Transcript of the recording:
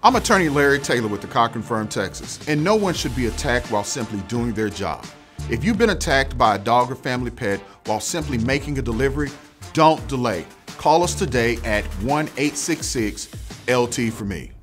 I'm attorney Larry Taylor with the Cochran firm, Texas, and no one should be attacked while simply doing their job. If you've been attacked by a dog or family pet while simply making a delivery, don't delay. Call us today at 1-866-LT for me.